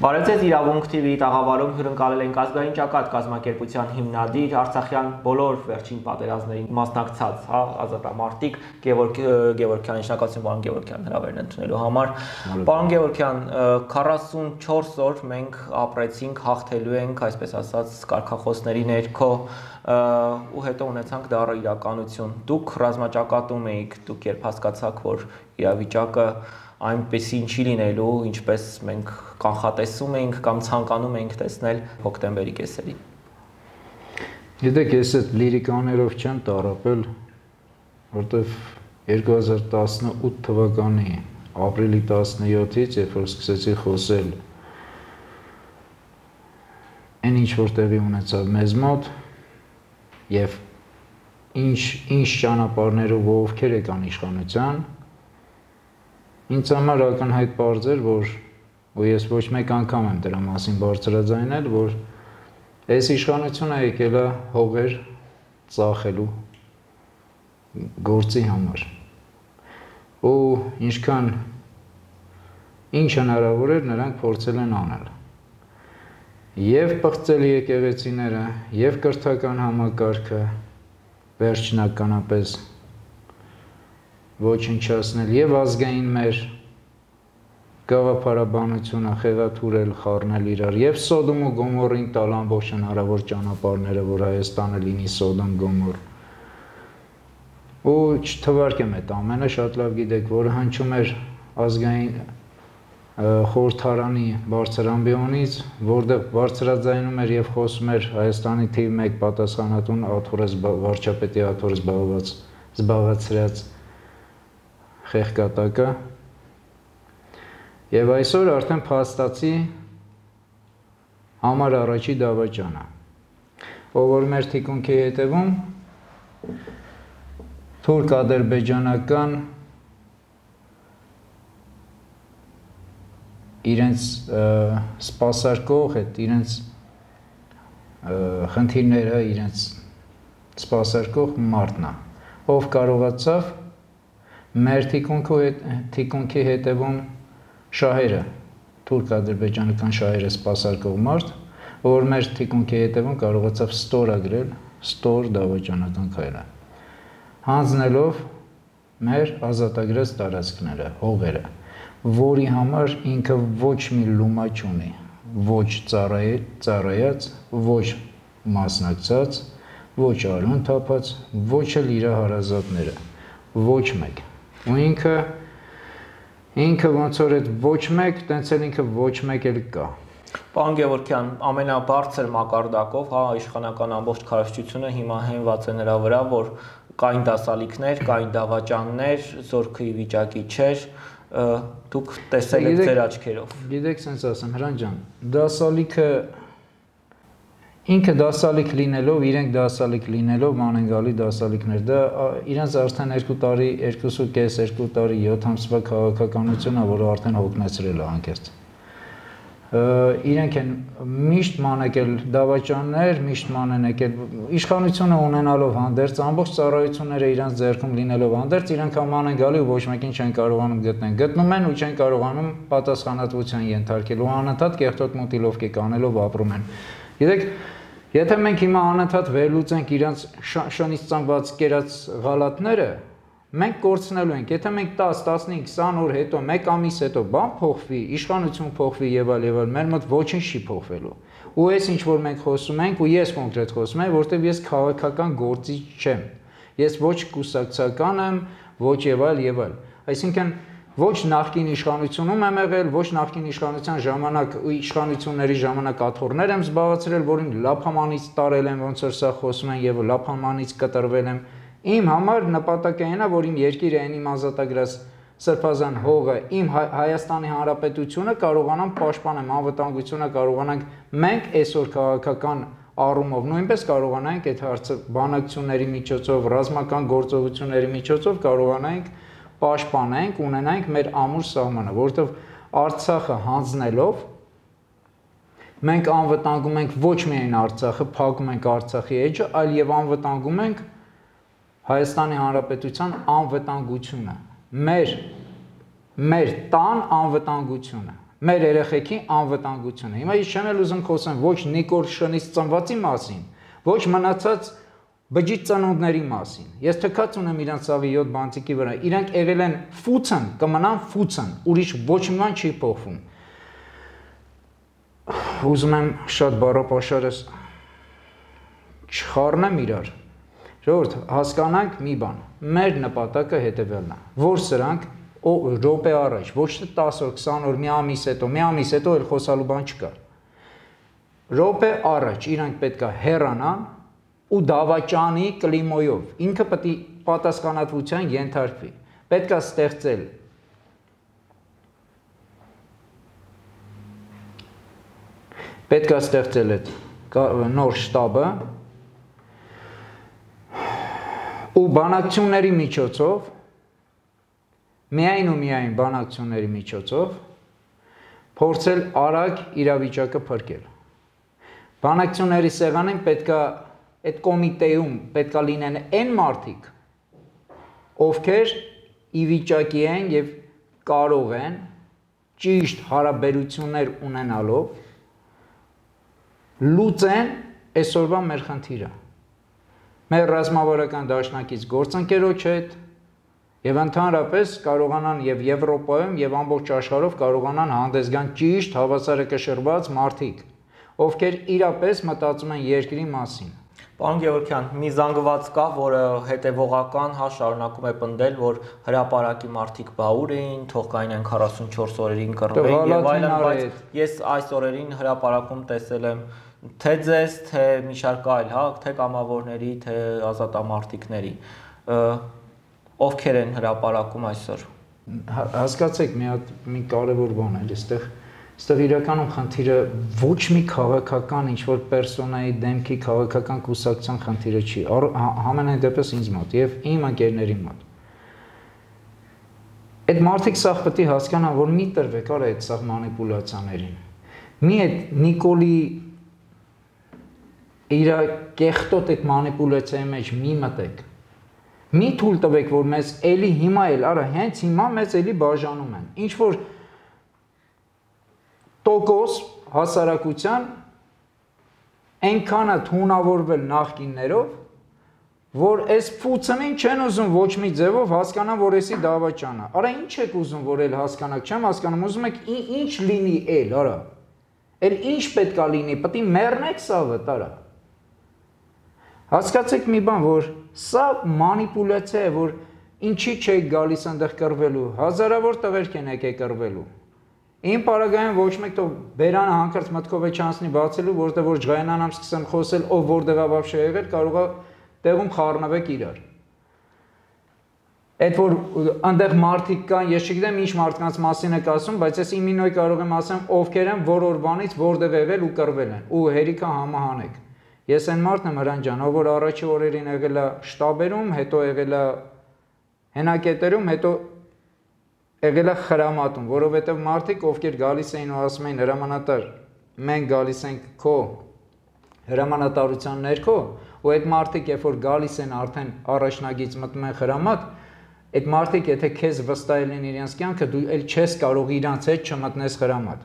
Բարեձեզ իրավունք TV տաղավարում հյուրընկալել ենք ազգային ճակատ կազմակերպության հիմնադիր Արցախյան բոլոր վերջին պատերազմներին մասնակցած, ազատամարտիկ Գևորգյան, շնորհակալություն պարոն Գևորգյան հրավերն ընդունելու համար։ Պարոն Գևորգյան, 44 օր մենք ապրեցինք, հաղթելու ենք, այսպես ասած, կարգախոսների ներքո ու հետո ունեցանք դառը իրականություն։ Դուք ռազմաճակատում էիք, դուք երբ հասկացաք, որ իրավիճակը այնպեսին չի լինելու, ինչպես մենք կանխատեսում էինք կամ ցանկանում էինք տեսնել հոկտեմբերի կեսերին։ Գիտեք, ես այդ լիրիկաներով չեմ տառապել, որտեվ 2018 թվականի ապրիլի 17-ից, երբ որ սկսեցի խոսել այն ինչ որ տեղի ունեցավ մեզ մոտ եւ ինչ ճանապարհներով ովքեր եկան իշխանության, ինձ համար ակնհայտ պարզ էր, որ ու ես ոչ մեկ անգամ եմ դրա մասին բարձրաձայնել, որ այս իշխանությունը եկել է հողեր ծախելու գործի համար։ Ու ինչքան ինչ հնարավոր էր նրանք փորձել են անել։ Եվ պղծել եկեղեցիները, եւ կրթական համակարգը վերջնականապես ոչնչացնել եւ ազգային մեր գաղափարաբանությունը խեղաթուրել, խառնել իրար եւ Սոդոմ ու Գոմորին տալ ամբողջ հնարավոր ճանապարհները, որ Հայաստանը լինի Սոդոմ Գոմոր։ Ու չթվարկեմ այդ ամենը, շատ լավ գիտեք, որ հնչում էր ազգային խորհրդարանի բարձրամբիոնից, որտեղ բարձրաձայնում էր եւ խոսում էր Հայաստանի թիվ 1 պատասխանատուն վարչապետի աթոռ զբաղացրած խեղկատակը եւ այսօր արդեն փաստացի համար առաջի դավաճանը, ով որ մեր թիկունքի հետևում թուրք-ադրբեջանական իրենց սպասարկող այդ իրենց խնդիրները իրենց սպասարկող մարդն է, ով կարողացավ մեր թիկունքի հետևում շահերը, թուրք-ադրբեջանական շահերը սպասարկող մարդ, որ մեր թիկունքի հետևում կարողացավ ստորագրել ստոր դավաճանական քայլը, հանձնելով մեր ազատագրած տարածքները, հողերը, որի համար ինքը ոչ մի լումա չունի, ոչ ծառայած, ոչ մասնակցած, ոչ արյուն թափած, ոչ էլ իր հարազատները, ոչ մեկ։ Ու ինքը ոնց որ այդ ոչ մեկ, տենց էլ ինքը ոչ մեկ էլ կա։ Պարոն Գևորգյան, ամենաբարձր մակարդակով, իշխանական ամբողջ քարոզչությունը հիմա հենված է նրա վրա, որ կային դասալիքներ, կային դավաճաններ, զորքի վիճակի չէր, դուք տեսել եք ձեր աչքերով։ Գիտեք, sense ասեմ, Հրանտ ջան, դասալիքը ինքը դասալիք լինելով, իրենք դասալիք լինելով, մանենգալի դասալիքներ, դա իրենց արդեն 2 տարի, 2.5 տարի 7 ամսվա քաղաքականությունն է, որը արդեն հոգնեցրել է անկեղծ։ Իրենք են միշտ մանեկել դավաճաններ, միշտ մանեն եկել իշխանությունը ունենալով հանդերձ, ամբողջ ծառայությունները իրենց ձեռքում լինելով հանդերձ, իրենք ման են գալի ու ոչ մեկին չեն կարողանում գտնել։ Գտնում են ու չեն կարողանում պատասխանատվության ենթարկել ու անընդհատ կեղտոտ մուտիլովկի կանելով ապրում են։ Գիտեք, եթե մենք հիմա անընդհատ վերլուծենք իրանց շանից ծնված կերած ղալաթները, մենք կորցնելու ենք, եթե մենք 10, 15, 20 օր հետո, 1 ամիս հետո բան փոխվի, իշխանություն փոխվի եւ այլ, մեր մոտ ոչինչ չի փոխվելու։ Ու այս ինչ որ մենք խոսում ենք, ու ես կոնկրետ խոսում եմ, որտեվ ես քաղաքական գործիչ չեմ։ Ես ոչ կուսակցական եմ, ոչ եւ այլ։ Այսինքն ոչ նախկին իշխանությունում եմ եղել, ոչ նախկին իշխանության ժամանակ իշխանությունների ժամանակ աթոռներ եմ զբաղացրել, որին լափամանից տարել եմ, ոնց որ սա խոսում են եւ լափամանից կտրվել եմ։ Իմ համար նպատակը այն է, որ իմ երկիրը այն իմ ազատագրած սրբազան հողը, իմ Հայաստանի Հանրապետությունը կարողանամ պաշտպանեմ, անվտանգությունը կարողանանք մենք այսօր քաղաքական առումով նույնպես կարողանանք այդ հարցը բանակցությունների միջոցով, ռազմական գործողությունների միջոցով կարողանանք պաշտպանենք, ունենանք մեր ամուր սահմանը, որովհետև Արցախը հանձնելով մենք անվտանգում ենք ոչ միայն Արցախը, փակում ենք Արցախի էջը, այլ եւ անվտանգում ենք Հայաստանի Հանրապետության անվտանգությունը, մեր տան անվտանգությունը, մեր երեխեքի անվտանգությունը։ Հիմա ես չեմ ուզում խոսեմ ոչ Նիկոլ Շնից ծնվածի մասին, ոչ մնացած բջիջ ծնունդների մասին։ Ես թքած ունեմ իրանց ցավի 7 բանտիկի վրա։ Իրանք եղել են ֆուցն, կմնան ֆուցն, ուրիշ ոչ մի բան չի փոխվում։ Ուզում եմ շատ բառապաշարս չխառնեմ իրար։ Ժողովուրդ, հասկանանք մի բան։ Մեր նպատակը հետևյալն է, որ սրանք րոպե առաջ, ոչ թե 10 օր, 20 օր, մի ամիս հետո էլ խոսալու բան չկա։ Րոպե առաջ իրանք պետք է հեռանան ու դավաճանի կլիմայով։ Ինքը պետք է պատասխանատվության ենթարկվի։ Պետք է ստեղծել այդ նոր շտաբը ու բանակցությունների միջոցով միայն ու միայն բանակցությունների միջոցով փորձել արագ իրավիճակը փրկել։ Բանակցությունների սեղանին պետքա այդ կոմիտեում պետքա լինեն այն մարդիկ, ովքեր ի վիճակի են եւ կարող են ճիշտ հարաբերություններ ունենալով լուծեն այսօրվա մեր խնդիրը։ Մեր ռազմավարական դաշնակից գործընկերոջ հետ եւ ընդհանրապես կարողանան եւ Եվրոպայում եւ ամբողջ աշխարհով կարողանան հանդես գան ճիշտ հավասարակշռված մարդիկ, ովքեր իրապես մտածում են երկրի մասին։ Պարոն Գևորգյան, մի զանգված կա, որը հետևողական շարունակում է պնդել, որ հրապարակի մարդիկ բաուր էին, թող կային 44 օրերին կռվեին եւ այլն, բայց ես այս օրերին հրապարակում տեսել եմ թե ձեզ, թե մի շարք այլ, թե կամավորների, թե ազատամարտիկների, ովքեր են հրապարակում այսօր։ Հասկացեք, մի կարևոր բան է, այստեղ իրականում խնդիրը ոչ մի քաղաքական ինչ-որ պերսոնայի դեմքի քաղաքական կուսակցության խնդիրը չի, համենայն դեպս ինձ մոտ եւ իմ ընկերների մոտ։ Այդ մարդիկ սաղ պետք է հասկանան, որ մի տրվեք արա այդ սաղ մանիպուլյացիաներին։ Մի այդ Նիկոլի իր կեղտոտ այդ մանիպուլյացիայի մեջ մի մտեք։ Մի թույլ տվեք, որ մեզ էլի հիմա էլ, արա հենց հիմա մեզ էլի բաժանում են։ Ինչ որ տոկոս հասարակության այնքանը թունավորվել նախկիններով, որ այս ֆուցնին չեն ուզում ոչ մի ձևով հասկանան, որ էսի դավաճանը։ Արա ինչ եք ուզում, որ էլ հասկանաք, չեմ հասկանում, ուզում եք ինչ լինի էլ, արա։ Էլ ինչ պետք է լինի, պետք է մեռնեք սավը, արա։ Հասկացեք մի բան, որ սա մանիպուլյացիա է, որ ինչի չեք գալիս այնտեղ կռվելու, հազարավոր տղերք են եկել կռվելու։ Իմ պարագայում ոչ մեկ թող բերանը հանկարծ մտքով է չանցնի բացելու, որտեղ որ ջղայանանամ սկսեմ խոսել, ով որտեղ է վաբշե եղել, կարող է տեղում խառնվեք իրար։ Այդ որ այնտեղ մարդիկ կան, ես չգիտեմ ինչ մարդկանց մասին եք ասում, բայց ես իմինոյ կարող եմ ասեմ, ովքեր են որ օրվանից որտեղ եղել ու կռվել են, ու հերիքա համահանեք։ Ես այն մարդն եմ Հրանտ ջան, ով որ առաջի օրերին եղել է շտաբերում, հետո եղել է հենակետերում, հետո եղել է խրամատում, որովհետև մարդիկ, ովքեր գալիս էին ու ասում էին հրամանատար, մենք գալիս ենք քո հրամանատարության ներքո, ու այդ մարդիկ, երբ որ գալիս են արդեն առաջնագից մտնում են խրամատ, այդ մարդիկ, եթե քեզ վստահել են իրենց կյանքը, դու էլ չես կարող իրանց հետ չմտնես խրամատ։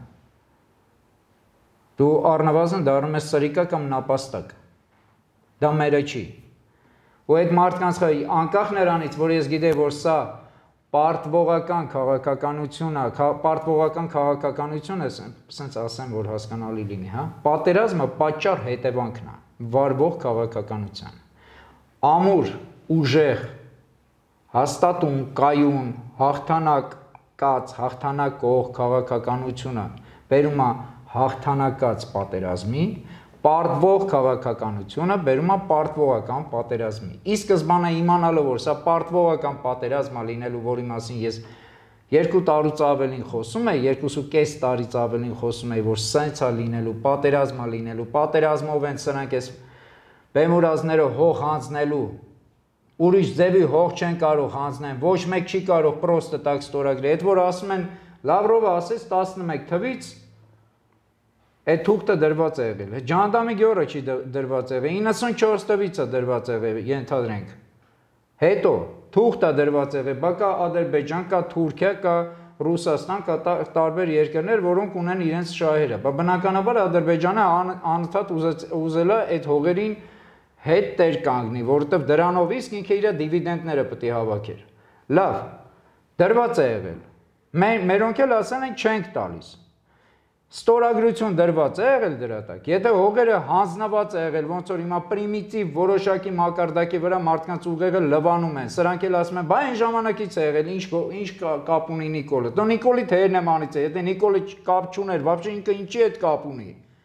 Դու առնվազն դառնում ես սրիկա կամ նապաստակ։ Դա մերը չի։ Ու այդ մարդկանց անկախ նրանից, որ ես գիտեի, որ սա պարտվողական քաղաքականություն է, պարտվողական քաղաքականություն է, ասենց ասեմ, որ հասկանալի լինի, հա։ Պատերազմը պատճառ հետևանքն է, վարվող քաղաքականության։ Ամուր, ուժեղ, հաստատուն, կայուն, հաղթանակած, հաղթանակող քաղաքականությունը բերում է հաղթանակած պատերազմի, պարտվող քաղաքականությունը բերում է պարտվողական պատերազմի։ Ի սկզբանե իմանալով, որ սա պարտվողական պատերազմ է լինելու, որի մասին ես 2 տարուց ավելին խոսում եմ, 2.5 տարից ավելին խոսում եմ, որ սենց է լինելու, պատերազմ է լինելու, պատերազմով են սրանք այս բեմուրազները հող հանձնելու, ուրիշ ձևի հող չեն կարող հանձնեն, ոչ մեկ չի կարող պրոստը տակ ստորագրել։ Այդ որ ասում են Լավրովը ասեց 11 թվից այդ թուղթը դրված է եղել։ Ջանդամի գյորը չի դրված եղել, 94 թվից է դրված եղել, ենթադրենք։ Հետո թուղթը դրված եղել, բա կա Ադրբեջան, կա Թուրքիա, կա Ռուսաստան, կա տարբեր երկրներ, որոնք ունեն իրենց շահերը։ Բնականաբար Ադրբեջանը անընդհատ ուզել է այդ հողերին հետ տեր կանգնի, որովհետև դրանով իսկ ինքը իր դիվիդենդները պետք է հավաքեր։ Լավ, դրված է եղել։ Մերոնք էլ ասել են չենք տալիս։ Ստորագրություն դրված է եղել դրա տակ։ Եթե հողերը հանձնված է եղել, ոնց որ հիմա պրիմիտիվ որոշակի մակարդակի վրա մարդկանց ուղեղը լվանում են, սրանք էլ ասում են, բա այն ժամանակից է եղել, ինչ կապ ունի Նիկոլը։ Դու Նիկոլի թե Երնեմանից է, եթե Նիկոլը կապ չուներ, вообще ինքը ինչի հետ կապ ունի։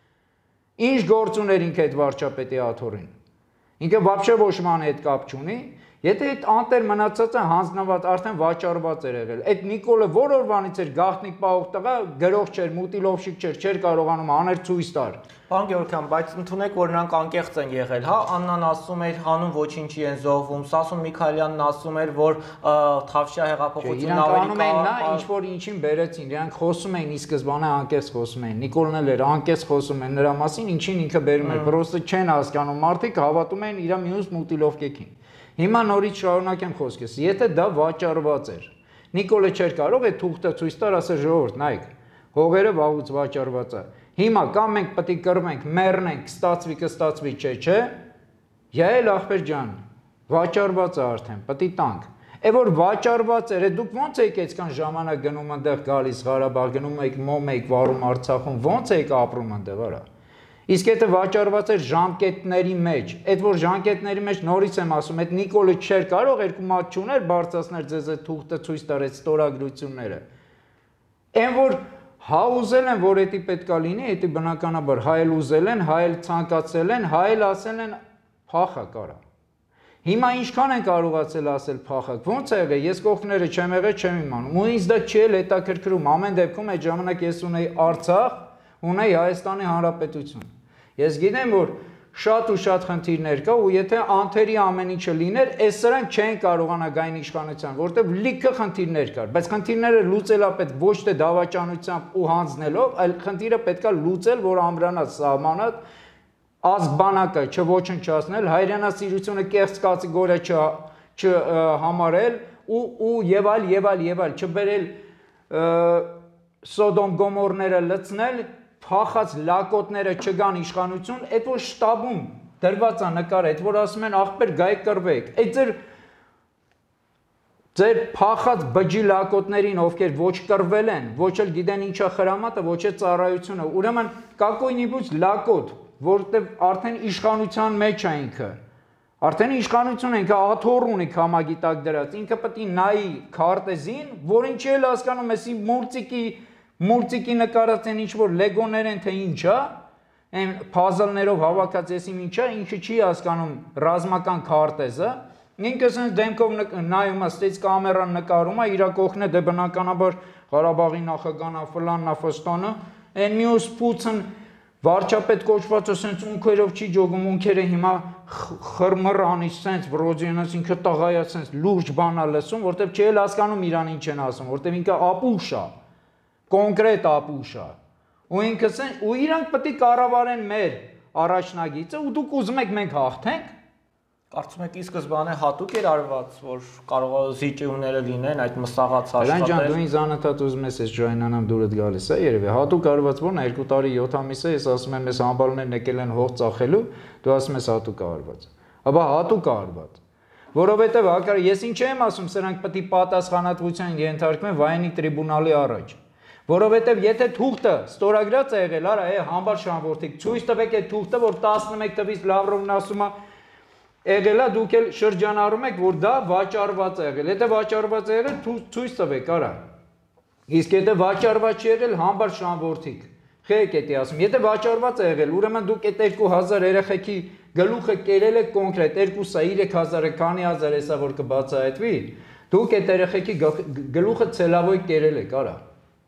Ինչ գործ ուներ ինքը այդ վարչապետի աթոռին։ Ինքը вообще ոչ ման հետ կապ չունի։ Եթե այդ անտեր մնացածը հանձնված արդեն վաճառված էր եղել, այդ Նիկոլը որ օրվանից էր գաղտնիք պահող տղա, գրող չէր, մուտիլովշիկ չէր կարողանում աներ ցույց տար։ Պարոն Գևորգյան, բայց ընդունեք, որ նրանք անկեղծ են եղել, հա, Աննան ասում էր, հանուն ոչինչի են զոհվում, Սասուն Միքայելյանն ասում էր, որ Թավշյա հեղափոխությունն ավելի կա։ Իրանք անում են նա, ինչ որ ինչին բերեցին, իրանք խոսում էին, ի սկզբանե անկեղծ խոսում էին, Նիկոլն էլ էր անկեղծ խոսում են նրա մասին, ինչին ինքը բերում էր, պրոստը չեն հասկանում, մարդիկ հավատում են իր մյուս մուտիլովկեքին։ Հիմա նորից շարունակեմ խոսքս, եթե դա վաճառված էր, Նիկոլը չէր կարող այդ թուղթը ցույց տալ, ասել ժողովուրդ, նայեք, հողերը վաղուց վաճառված է։ Հիմա կամ մենք պետք է կռվենք, մեռնենք, կստացվի, չէ։ Յայել ախպեր ջան, վաճառված է արդեն, պետք է տանք։ Որ վաճառված էր, դուք ո՞նց եք այդքան ժամանակ գնում այնտեղ գալիս Ղարաբաղ, գնում եք մոմ եք վարում Արցախում, ո՞նց եք ապրում այնտեղ, արա։ Իսկ եթե վաճառված էր ժամկետների մեջ, այդ որ ժամկետների մեջ նորից եմ ասում, այդ Նիկոլը չէր կարող երկու մատ չուներ բարձրացնել ձեզ այդ թուղթը ցույց տար այդ ստորագրությունները։ Այն որ հա ուզել են, որ դա պետքա լինի, դա բնականաբար հայել ուզել են, հայել ցանկացել են, հայել ասել են փախակ արա։ Հիմա ինչքան են կարողացել ասել փախակ, ո՞նց է եղել, ես կողքները չեմ եղել, չեմ իմանում։ Ու ինձ դա չի էլ հետաքրքրում, ամեն դեպքում այդ ժամանակ ես ունեի Արցախ, ունեի Հայաստանի Հանրապետություն։ Ես գիտեմ, որ շատ ու շատ խնդիրներ կա ու եթե անթերի ամեն ինչը լիներ, այս սրանք չեն կարողանա գային իշխանության, որտեղ լիքը խնդիրներ կար, բայց խնդիրները լուծելա պետք ոչ թե դավաճանությամբ ու հանձնելով, այլ խնդիրը պետքա լուծել, որ ամրանած, սահմանած, ազգ բանակը չոչնչացնել, հայրենասիրությունը կեղծ կատեգորիա չհամարել ու եւ այլ, չբերել Սոդոմ Գոմորները լցնել, փախած լակոտները չգան իշխանություն, այդ որ շտաբում դրված է նկարը, այդ որ ասում են ախպեր գայ կռվեք, այդ ձեր փախած բջի լակոտներին, ովքեր ոչ կռվել են, ոչ էլ գիտեն ինչա խրամատը, ոչ է ծառայությունը, ուրեմն կակոյնիբուց լակոտ, որտեղ արդեն իշխանության մեջ է ինքը, արդեն իշխանություն ինքը աթոռ ունի համագիտակ դրած, ինքը պետք է նայի քարտեզին, որին չի էլ հասկանում, էսի մուլտիկի նկարած են ինչ-որ լեգոներ են, թե ինչա, այն փազլներով հավաքած եսի ինչա, ինքը չի հասկանում ռազմական քարտեզը, ինքը սենց դեմքով նայում է, ստից կամերան նկարում է, իրա կողքն է, դե բնականաբար Ղարաբաղի նախագահն է, ֆլանն է, ֆստանը, այն մյուս փուծն վարչապետ կոչվածը սենց ունքերով չի ջոգում, ունքերը հիմա խրմռ անի, սենց վրոձինած ինքը տղայա սենց լուրջ բան է լսում, որտեղ չի էլ հասկանում իրան ինչ են ասում, որտեղ ինքը ապուշ է, կոնկրետ ապուշ է, ու իրանք պետք է կառավարեն մեր առաջնագիծը, ու դուք ուզում եք մենք հաղթենք։ Կարծում եք ի սկզբանե հատուկ էր արված, որ կարող է զիջումները լինեն, այդ մսաղած աշխատել։ Ջան, դու ինձ անընդհատ ուզում ես ջայնանամ դուրդ գալիս է, երևի հատուկ արված որն է 2 տարի 7 ամիս է, ես ասում եմ, ես համբալներն եկել են հող ծախելու, դու ասում ես հատուկ արված։ Աբա հատուկ արված։ Որովհետև ես ինչ եմ ասում, սրանք պետք է պատասխանատվության ենթարկվեն վայնի տրիբունալի առաջ։ Որովհետև եթե թուղթը ստորագրած է եղել, արա, համբալ շանվորդիկ, ցույց տվեք այդ թուղթը, որ 11 թվականից Լավրովն ասում է եղել է, դուք էլ շրջանառում եք, որ դա վաճառված է եղել։ Եթե վաճառված է եղել, ցույց տվեք, արա։ Իսկ եթե վաճառված չի եղել, համբալ շանվորդիկ։ Խեք էտի ասում, եթե վաճառված է եղել, ուրեմն դուք այդ 2000 երեխեքի գլուխը կերել եք կոնկրետ 2-ը 3000-ը քանի հազար էսա որ կբացահայտվի, դուք այդ երեխեքի գլուխը ցելավոյ կերել եք, արա։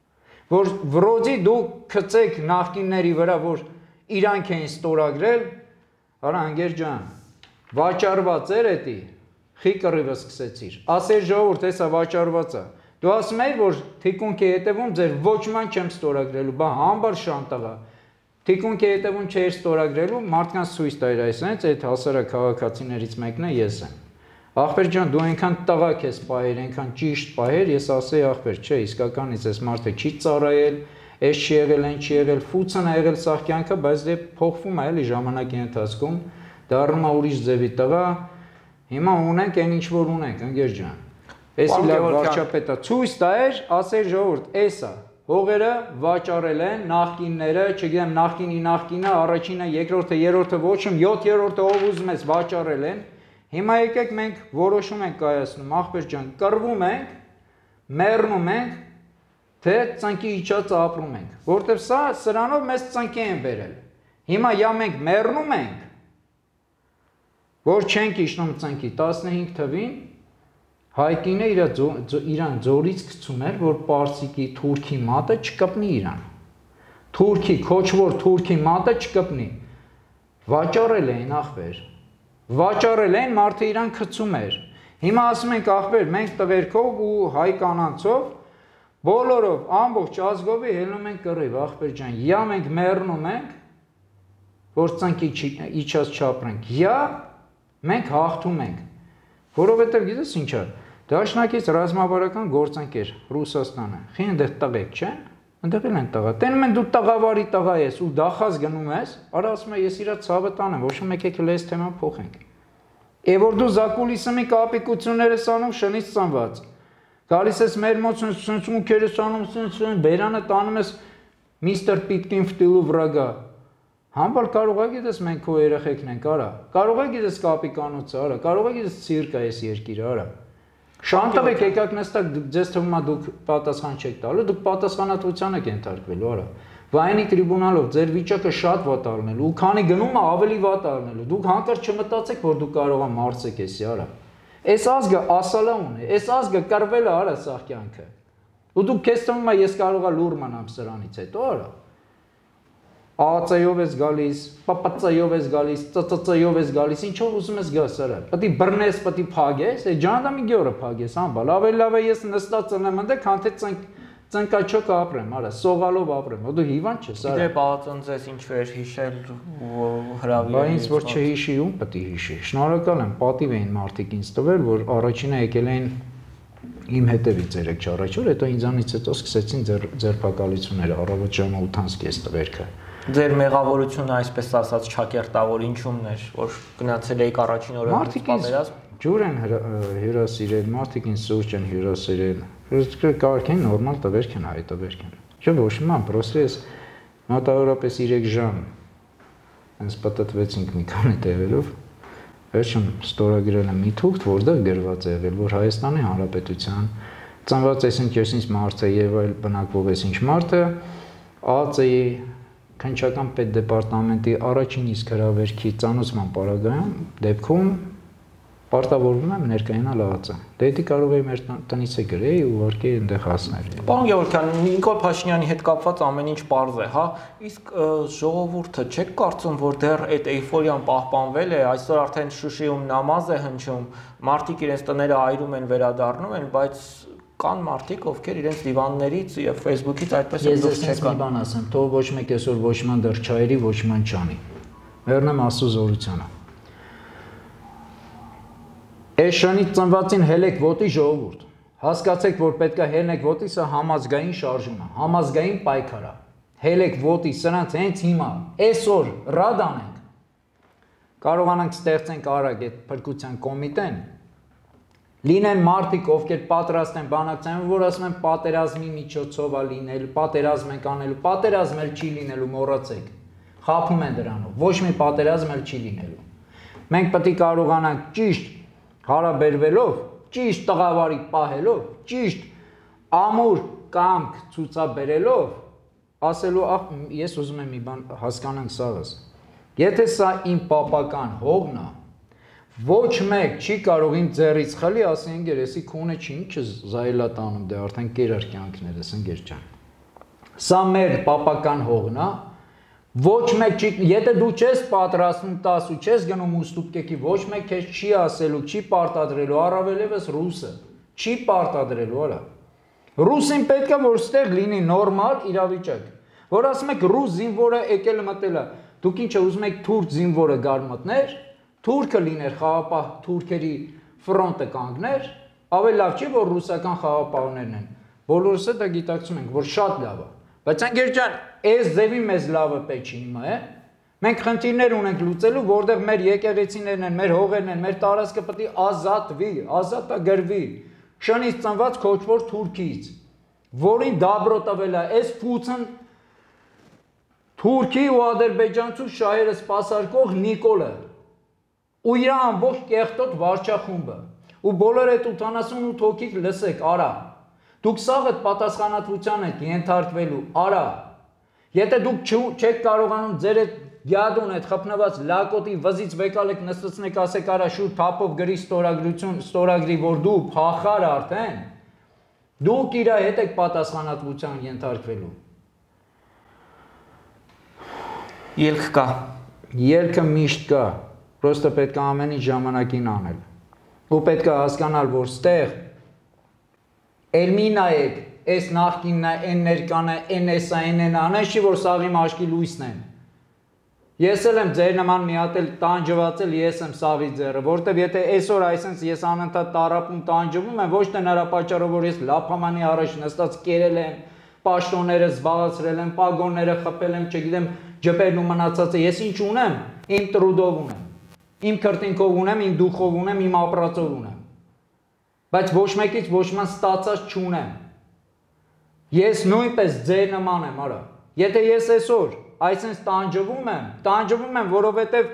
Որ վրոձի դուք քծեք նախկինների վրա, որ իրանք էին ստորագրել, արա անգեր ջան, վաճառված էր էտի, խի կռիվը սկսեցիր, ասեր ժողովուրդ, հեսա վաճառված է, դու ասում ես, որ թիկունքի հետևում ձեր ոչ ման չեմ ստորագրելու, բա համբար շանտաղա, թիկունքի հետևում չէր ստորագրելու, մարդկանց ցույց տայր այսպես, այդ հասարակ քաղաքացիներից մեկն է ես եմ, Ախպեր ջան, դու այնքան տղակ ես պահեր, այնքան ճիշտ պահեր, ես ասեի ախպեր, չէ, իսկականից այս մարդը չի ծառայել, այս չի եղել, այն չի եղել, ֆուցն ա եղել սաղ կյանքը, բայց դե փոխվում է էլի ժամանակի ընթացքում, դառնում է ուրիշ ձևի տղա, հիմա ունենք այն ինչ որ ունենք, ընկեր ջան։ Էսի լավ վարչապետը ցույց տայր, ասեր ժողովուրդ, էսա հողերը վաճառել են նախկինները, չգիտեմ նախկինը, առաջինը, երկրորդը, երրորդը ոչ եմ, 7-րդը ով ուզում ես վաճառել են։ Հիմա եկեք մենք որոշում ենք կայացնում, ախպեր ջան, կռվում ենք, մեռնում ենք, թե ծնկի իջած ապրում ենք, որտեղ սրանով մեզ ծնկի են բերել։ Հիմա या մենք մեռնում ենք, որ չենք իջնում ծնկի 15 թվին, Հայկինը իրան ձորից գցում էր, որ պարսիկի թուրքի մատը չկպնի իրան։ Թուրքի, քոչվոր թուրքի մատը չկպնի։ Վաճառել էին ախպեր։ Վաճառել էին, մարդը իրան գցում էր։ Հիմա ասում ենք ախպեր, մենք տղերքով ու հայ կանանցով բոլորով ամբողջ ազգովի հելնում ենք կռիվ, ախպեր ջան, या մենք մեռնում ենք, որ ծնկի իջած չապրենք, या մենք հաղթում ենք։ Որովհետև գիտես ինչ է, դաշնակից ռազմավարական գործընկեր Ռուսաստանը, խի այնտեղ տղեկ չեն, այնտեղ են տղա։ Տենում են դու տղավարի տղա ես ու դախած գնում ես, արա ասում է ես իրա ցավը տանեմ, ոչ մի եկեք լես թեման փոխենք։ Եվ որ դու զակուլիսի կապիկություններ ես անում շնից ծնված։ Գալիս ես մեր մոտ ցնցումքեր ես անում, բերանը տանում ես միստր Պիտկին ֆտիլու վրագա։ Համբալ կարող է գիտես մենք քո երեխեքն ենք, արա։ Կարող է գիտես կապիկանոցը, արա։ Կարող է գիտես ցիրկա էս երկիրը, արա։ Շանտավեք եկակ նստակ ձեզ թվում է դուք պատասխան չեք տալու, դուք պատասխանատվության եք ենթարկվելու, արա։ Վայնի տրիբունալով ձեր վիճակը շատ վատ առնելու, ու քանի գնում է ավելի վատ առնելու։ Դուք հանկարծ չմտածեք, որ դուք կարող եք մարսեք էսի, արա։ Այս ազգը ասալա ունի, այս ազգը կռվել է, արա, սաղ կյանքը։ Ու դուք քեզ թվում է ես կարող եմ լուր մնամ սրանից հետո, արա։ ԱԱՑ-ով ես գալիս, ՊՊՑ-ով ես գալիս, ՑՑՑ-ով ես գալիս, ինչով ուզում ես գաս արա։ Պետք է բռնես, պետք է փագես, է ջանդամի գյորը փագես, համբալ։ Ավելի լավ է ես նստած ծնեմ ընդ, քան թե ծնկաչոք ապրեմ, արա, սողալով ապրեմ։ Դու հիվանդ ես, արա։ Դե ԱԱՑ-ն ձեզ ինչ վեր հիշել հրավիրել։ Բայց ինձ որ չհիշի, ում պետք է հիշի։ Շնորհակալ եմ, պատիվ էին մարդիկ ինձ տվել, որ առաջինը եկել էին իմ հետևից 3-4 օր, հետո ինձանից հետո սկսեցին ձերբակալությունները, առավոտ ժամը 8-ից կես տվերքը։ Ձեր մեղավորությունը այսպես ասած չակերտավոր ինչումն էր, որ գնացել եք առաջին օրը պատերազմ։ Ջուր են հյուրասիրել, մարդիկ ինձ սուրճ են հյուրասիրել։ Կարք են նորմալ տվերք են, հայ տվերք են։ Չէ, ոչ ման, պրոստը ես մոտավորապես 3 ժամ հենց պատտվեցինք մի քանի տեղերով։ Վերջում ստորագրել եմ մի թուղթ, որտեղ գրված է եղել, որ Հայաստանի Հանրապետության ծնված ես ինքերսինց մարդը եւ այլ բնակվող ես ինչ մարդը, ԱԱՑ-ի Քննչական պետդեպարտամենտի առաջին իսկ հրավերքի ծանուցման պարագայում դեպքում պարտավորվում եմ ներկայանալ ԱԱՑ-ը։ Դե դա կարող էի մեր տնից է գրեի ու ուղղակի այնտեղ հասնել։ Պարոն Գևորգյան, Նիկոլ Փաշինյանի հետ կապված ամեն ինչ պարզ է, հա, իսկ ժողովուրդը չեք կարծում, որ դեռ այդ էйֆորիան պահպանվել է, այսօր արդեն Շուշիում նամազ է հնչում, մարդիկ իրենց տները այրում են, վերադառնում են, բայց կան մարդիկ, ովքեր իրենց դիվաններից եւ Facebook-ից այդպես են դուրս չեկան։ Ես մի բան ասեմ, թող ոչ մեկ այսօր ոչ ման դեռ չայրի, ոչ ման չանի։ Մեռնեմ Աստծո զորությանը։ Այս շնից ծնվածին հելեք ոտի ժողովուրդ։ Հասկացեք, որ պետքա հելնեք ոտի, սա համազգային շարժում է, համազգային պայքար է։ Հելեք ոտի, սրանց հենց հիմա, այսօր ռադ անենք։ Կարողանանք ստեղծենք արագ այդ փրկության կոմիտեն։ Լինեն մարդիկ, ովքեր պատրաստ են բանակցային, որ ասում են պատերազմի միջոցով է լինել, պատերազմ ենք անելու, պատերազմ էլ չի լինելու, մոռացեք։ Խաբում են դրանով, ոչ մի պատերազմ էլ չի լինելու։ Մենք պետք է կարողանանք ճիշտ հարաբերվելով, ճիշտ տղավարի պահելով, ճիշտ ամուր կամք ցուցաբերելով, ասելու, ես ուզում եմ մի բան հասկանանք սաղս։ Եթե սա իմ պապական հողն է, ոչ մեկ չի կարող իմ ձեռից խլի, ասի ընկեր, էսի քունը չի, ինչ զայլատանում, դե արդեն կերար կյանքներս, ընկեր ջան։ Սա մեր պապական հողն է, ոչ մեկ չի, եթե դու չես պատրաստում տաս ու չես գնում ուստուպկեքի, ոչ մեկ քեզ չի ասելու, չի պարտադրելու, առավելևս ռուսը, չի պարտադրելու, արա։ Ռուսին պետք է որ ստեղ լինի նորմալ իրավիճակ, որ ասում եք ռուս զինվորը եկել մտել է, դուք ինչ է ուզում եք թուրք զինվորը գար մտներ, թուրքը լիներ խաղապահ թուրքերի ֆրոնտը կանգներ, ավելի լավ չի, որ ռուսական խաղապահներն են։ Բոլորս է դա գիտակցում ենք, որ շատ լավ է։ Բայց անգեր ջան, այս ձևի մեզ լավը պետք չի հիմա, է։ Մենք խնդիրներ ունենք լուծելու, որտեղ մեր եկեղեցիներն են, մեր հողերն են, մեր տարածքը պետք է ազատվի, ազատագրվի։ Շնից ծնված քոչվոր Թուրքիից, որին դաբրո տվել է, այս ֆուցն Թուրքի ու ադրբեջանցու շահերը սպասարկող Նիկոլը ու իր ամբողջ կեղտոտ վարչախումբը ու բոլոր այդ 88 հոգիք լսեք, արա։ Դուք սաղդ պատասխանատվության եք ենթարկվելու, արա։ Եթե դուք չեք կարողանում ձեր այդ գյադուն այդ խփնված լակոտի վզից վեկալեք նստեցնեք, ասեք արա շուտ թափով գրի ստորագրի, որ դու փախար արդեն, դուք իր հետ եք պատասխանատվության ենթարկվելու։ Ելք կա։ Ելքը միշտ կա, պրոստը պետք է ամեն ինչ ժամանակին անել։ Ու պետք է հասկանալ, որ ստեղ էլ մի նայեք, այս նախկինն է, այն ներկան է, այն էսա, այն անես չի, որ սաղի մաշկի լույսն են։ Ես էլ եմ ձեր նման մի հատ էլ տանջվածել, ես եմ սաղի ձեռը, որտեվ եթե այսօր այսպես ես անընդհատ տարապում տանջվում եմ, ոչ թե նրա պատճառով, որ ես լափամանի առաջ նստած կերել եմ, պաշտոնները զբաղացրել եմ, պագոնները խփել եմ, չգիտեմ, ջպերն ու մնացածը, ես ինչ ունեմ, իմ տրուդով ունեմ, իմ քրտինքով ունեմ, իմ դուխով ունեմ, իմ ապրածով ունեմ, բայց ոչ մեկից ոչ ման ստացած չունեմ, ես նույնպես ձեր նման եմ, արա, եթե ես այսօր այսպես տանջվում եմ, որովհետև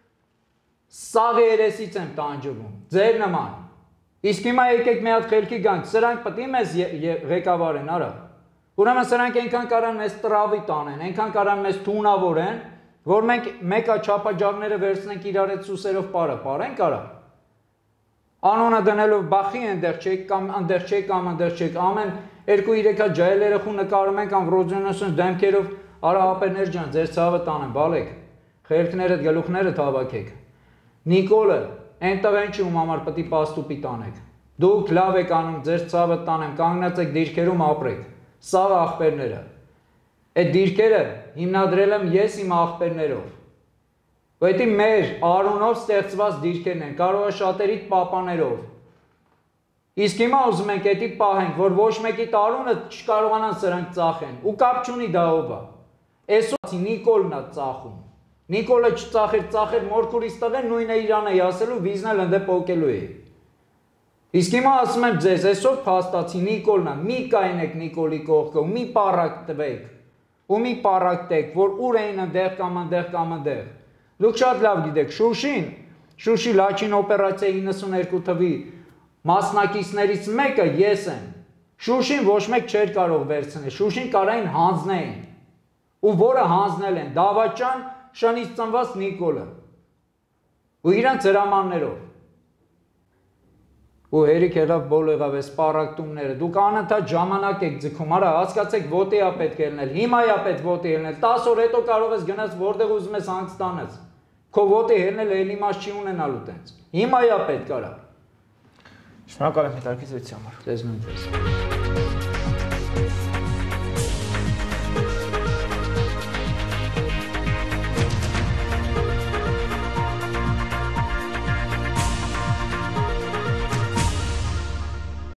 սաղ երեսից եմ տանջվում, ձեր նման, իսկ հիմա եկեք մի հատ խելքի գանք, սրանք պետք է մեզ ղեկավարեն, արա, ուրեմն սրանք այնքան կարան մեզ տրավի տանեն, այնքան կարան մեզ թունավորեն, որ մենք մեկա չափաջարները վերցնենք իրար այդ սուսերով պարենք արա։ Անոնը դնելով բախի այնտեղ չեք կամ այնտեղ չեք կամ այնտեղ չեք, ամեն 2-3 հատ ջայել երախու նկարում ենք ամրոջենոսն դեմքերով, արա ապերներ ջան, ձեր ցավը տանեմ, բալեք, խելքներդ գլուխներդ հավաքեք։ Նիկոլը այնտեղ են չի ում համար պետք է պաստուպի տանեք։ Դուք լավ եք անում, ձեր ցավը տանեմ, կանգնած եք դիրքերում ապրեք։ Սաղ աղբերները, այդ դիրքերը հիմնադրել եմ ես իմ աղբերներով, Ոյտի մեր արունով ստեղծված դիրքերն են, կարող է շատերիդ պապաներով, իսկ հիմա ուզում ենք էտի պահենք, որ ոչ մեկի տարունը չկարողանան սրանք ծախեն, ու կապ չունի դա ով է, այսօր Նիկոլն է ծախում, Նիկոլը չծախեր մորքուրից տղեն, նույնը իրան է ասելու, վիզն էլ ընդե պոկելու է, իսկ հիմա ասում եմ ձեզ, այսօր փաստացի Նիկոլն է, մի կայնեք Նիկոլի կողքը, ու մի պարակ տվեք, ու մի պարակ տեք, որ ուր էին ընդեղ կամ ընդեղ, Դուք շատ լավ գիտեք, Շուշի Լաչին օպերացիա 92 թվի մասնակիցներից մեկը ես եմ, Շուշին ոչ մեկ չէր կարող վերցնել, Շուշին կարային հանձնեին, ու որը հանձնել են, Դավաճան շնից ծնված Նիկոլը, ու իրանց հրամաններով, ու հերիք ելավ բոլ եղավ այս պարակտումները, դուք անընդհատ ժամանակ եք ձգում, արա հասկացեք ոտի է պետք ելնել, հիմա է պետք ոտի ելնել, 10 օր հետո կարող ես գնաց որտեղ ուզում ես հանգստանաս, քո ոտի ելնել էլի մաս չի ունենալու տենց, հիմա է պետք արա։ Շնորհակալ եմ հետաքրքրության համար։ Ձեզ նույնպես։